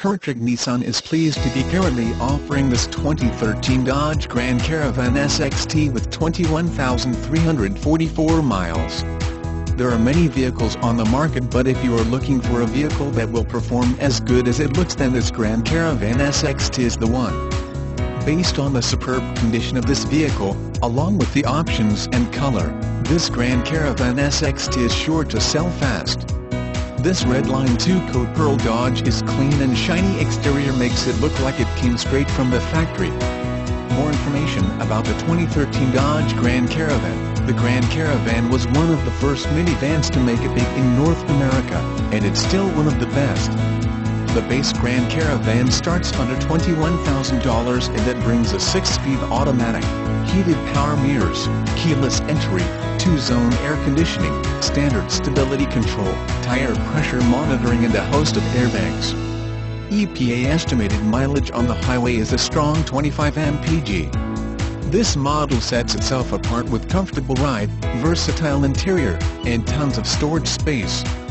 Hertrich Nissan is pleased to be currently offering this 2013 Dodge Grand Caravan SXT with 21,344 miles. There are many vehicles on the market, but if you are looking for a vehicle that will perform as good as it looks, then this Grand Caravan SXT is the one. Based on the superb condition of this vehicle, along with the options and color, this Grand Caravan SXT is sure to sell fast. This Redline Two-coat Pearl Dodge is clean and shiny exterior makes it look like it came straight from the factory. More information about the 2013 Dodge Grand Caravan. The Grand Caravan was one of the first minivans to make it big in North America, and it's still one of the best. The base Grand Caravan starts under $21,000 and that brings a 6-speed automatic, heated power mirrors, keyless entry, 2-zone air conditioning, standard stability control, tire pressure monitoring and a host of airbags. EPA-estimated mileage on the highway is a strong 25 mpg. This model sets itself apart with comfortable ride, versatile interior, and tons of storage space.